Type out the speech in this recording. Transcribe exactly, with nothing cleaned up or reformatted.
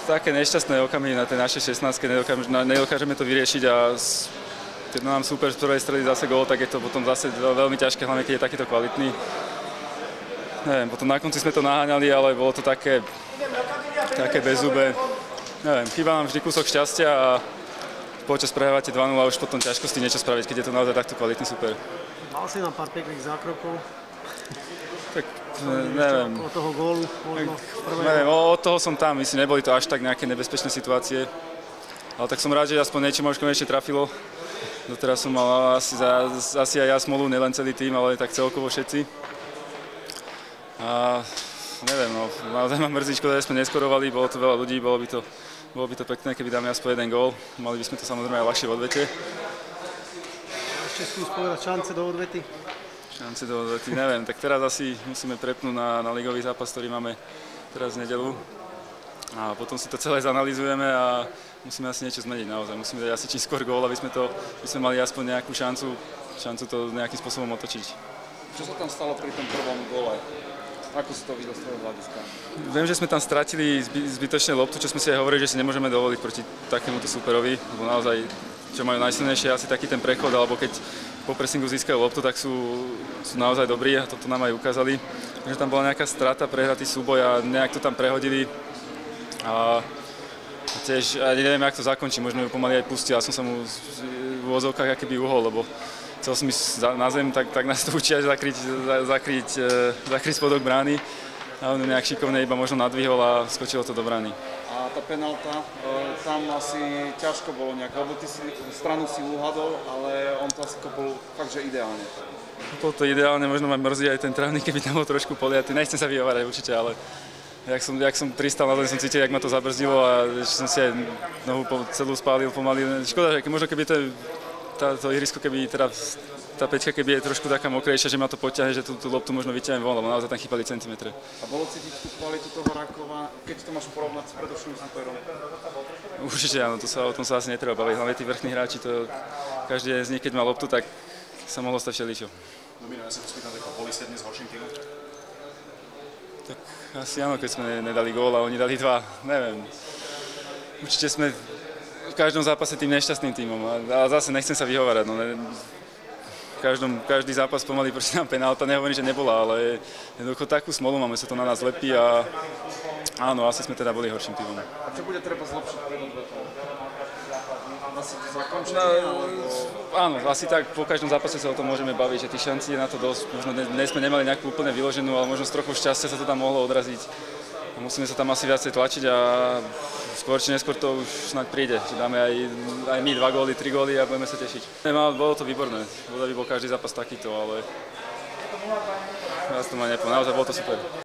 také nešťastné okamihy na tej našej šestnástke, nedokážeme to vyriešiť a keď nám super z prvej strely zase gól, tak je to potom zase veľmi ťažké, hlavne keď je takýto kvalitný. Neviem, potom na konci sme to naháňali, ale bolo to také, také bezzubé. Neviem, chýba nám vždy kúsok šťastia a počas prehrávate dva nula a už potom ťažko s tým niečo spraviť, keď je to naozaj takto kvalitný super. Mal si nám pár pekných zákrokov? Tak neviem. Od toho gólu možno prvého? Neviem, od toho som tam, myslím, neboli to až tak nejaké nebezpečné situácie. Ale tak som rád, že aspoň niečo možno konečne trafilo. Doteraz som mal asi, za, asi aj ja smolu, nielen celý tým, ale tak celkovo všetci. A neviem, no, naozaj ma mrzí, škoda, že sme neskorovali, bolo tu veľa ľudí, bolo by to, bolo by to pekné, keby dáme aspoň jeden gól. Mali by sme to samozrejme aj ľahšie v odvete. Ešte skús povedať šance do odvety? Šance do odvety, neviem, tak teraz asi musíme prepnúť na, na ligový zápas, ktorý máme teraz v nedeľu. A potom si to celé zanalizujeme a musíme asi niečo zmeniť naozaj. Musíme dať asi čím skôr gól, aby sme, to, aby sme mali aspoň nejakú šancu, šancu to nejakým spôsobom otočiť. Čo sa tam stalo pri tom prvom góle? Ako si to videl z tvojho hľadiska? Viem, že sme tam stratili zbytočne loptu, čo sme si aj hovorili, že si nemôžeme dovoliť proti takémuto súperovi, lebo naozaj, čo majú najsilnejšie, asi taký ten prechod, alebo keď po pressingu získajú loptu, tak sú, sú naozaj dobrí a toto nám aj ukázali. Takže tam bola nejaká strata, prehratý súboj a nejak to tam prehodili. A tiež ani neviem, jak to zakončí, možno ju pomaly aj pustil, ja som sa mu v úvozovkách akýby uhol, lebo chcel som ísť na zem, tak, tak nás to učí až zakryť, zakryť, zakryť spodok brány. A on nejak šikovne iba možno nadvihol a skočilo to do brány. A tá penálta, tam asi ťažko bolo nejak, lebo ty si stranu si uhadol, ale on to asi kopol fakt, že ideálne. Bolo to ideálne, možno ma mrzí aj ten trávnik, keby tam bol trošku poliatý. Nechcem sa vyhovárať určite, ale jak som, jak som pristal na zem, som cítil, jak ma to zabrzdilo a som si aj nohu celú spálil pomaly. Škoda, že možno keby to táto ihrisko, keby teda tá peťka, keby je trošku taká mokrejšia, že ma to poťahne, že tú, tú loptu možno vyťahnem von, lebo naozaj tam chýbali centimetre. A bolo cítiť tú kvalitu toho Rakova, keď to máš porovnať s predošlým súperom? Určite áno, to sa, o tom sa asi netreba baviť, hlavne tí vrchní hráči, to každý z nich, keď má loptu, tak sa mohlo stať všeličo. Domino, ja sa pospýtam, ako boli ste dnes horším týmom? Tak asi áno, keď sme nedali gól a oni dali dva, neviem. Určite sme v každom zápase tým nešťastným tímom, ale zase nechcem sa vyhovárať. No, ne, každom, každý zápas pomaly proti nám penálta, nehovorím, že nebola, ale jednoducho takú smolu máme, sa to na nás lepí a áno, asi sme teda boli horším tímom. A čo bude treba zlepšiť pred odvetom? Asi to zakončiť? No, áno, asi tak po každom zápase sa o tom môžeme baviť, že tých šancí je na to dosť. Možno dnes sme nemali nejakú úplne vyloženú, ale možno s trochu šťastia sa to tam mohlo odraziť. A musíme sa tam asi viacej tlačiť a skôr či neskôr to už snáď príde, že dáme aj, aj my dva góly, tri góly a budeme sa tešiť. Nemal, bolo to výborné, bolo by bol každý zápas takýto, ale ja to ma nepovedal, naozaj bolo to super.